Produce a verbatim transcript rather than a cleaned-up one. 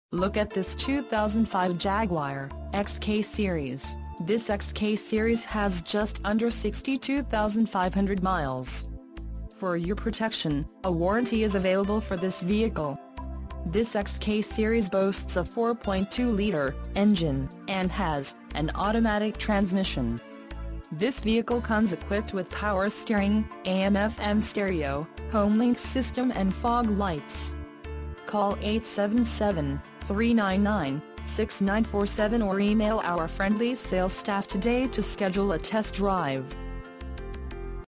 Look at this two thousand five Jaguar X K Series. This X K Series has just under sixty-two thousand five hundred miles. For your protection, a warranty is available for this vehicle. This X K Series boasts a four point two liter engine and has an automatic transmission. This vehicle comes equipped with power steering, A M F M stereo, HomeLink system and fog lights. Call eight seven seven, three nine nine, six nine four seven or email our friendly sales staff today to schedule a test drive.